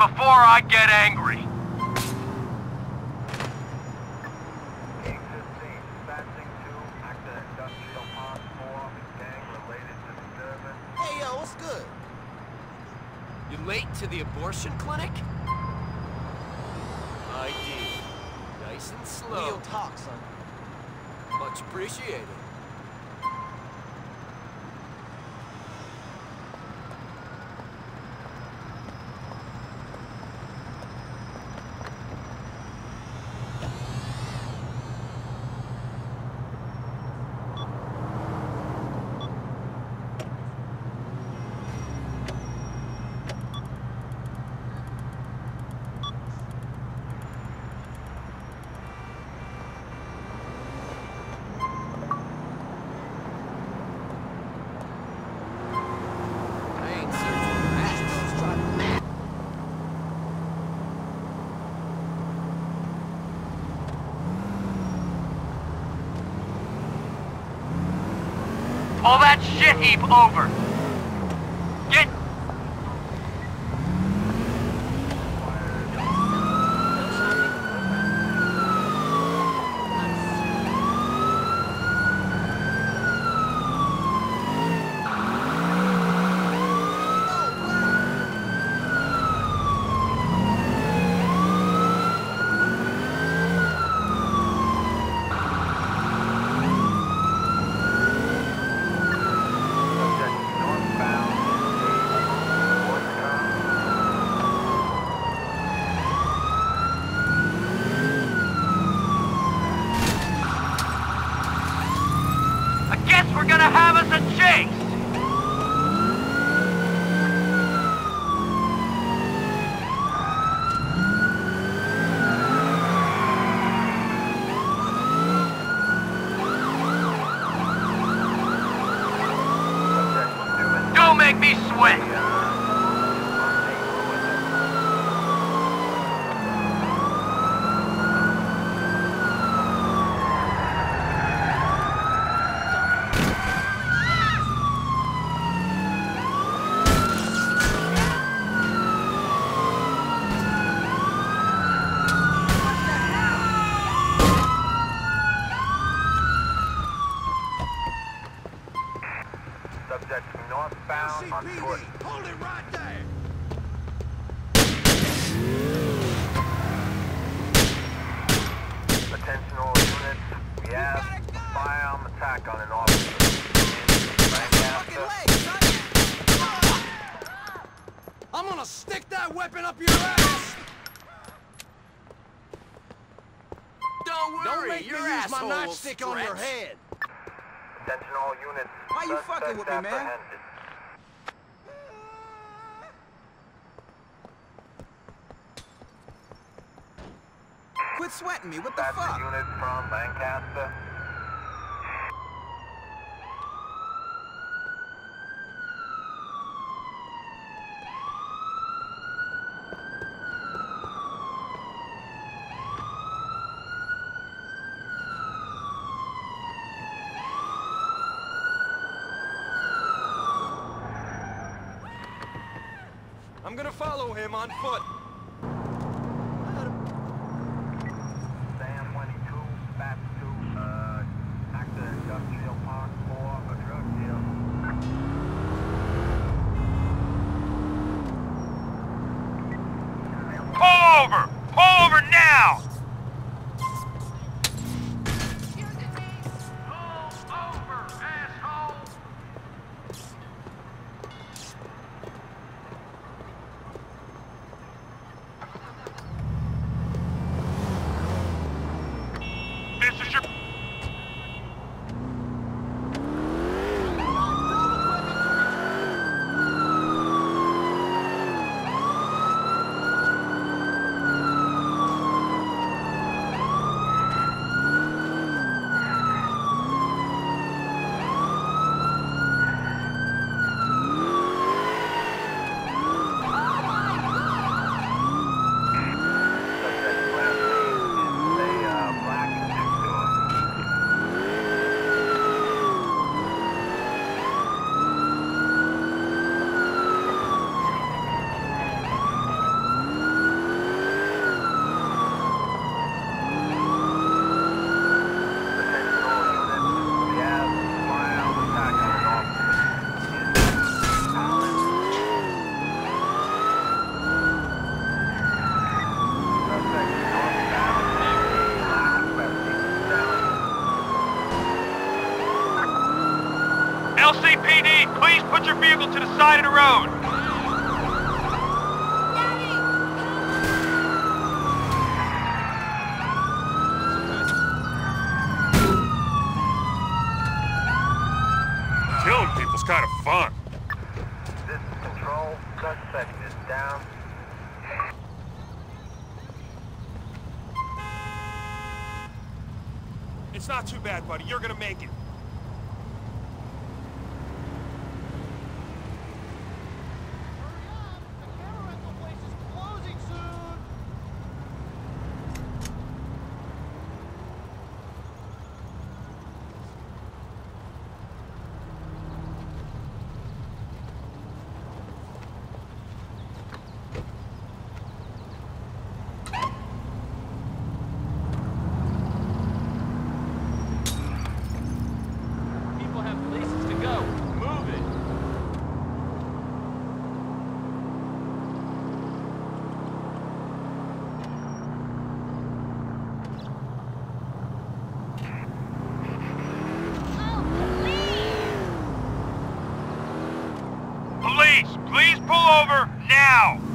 before I get angry. Hey, yo, what's good? You late to the abortion clinic? ID. Nice and slow. Real talk, son. Much appreciated. Pull that shit heap over. Get... We're gonna have us a chase! Don't make me sweat! Subject northbound on foot. Hold it right there! Attention all units. We have a firearm attack on an officer. I'm gonna stick that weapon up your ass! Don't worry, Don't make me your use my asshole will nightstick on your stretch. head! Attention all units. Why you fucking with me, man? Apprehended. Quit sweating me, what the That's fuck? a unit from Lancaster. I'm gonna follow him on foot. Sam 22, back to, Actor Industrial Park for a drug deal. Pull over! Pull over now! Please put your vehicle to the side of the road. Killing people's kind of fun. This is Control. Suspect is down. It's not too bad, buddy. You're gonna make it. People have places to go. Move it. Police, please pull over now.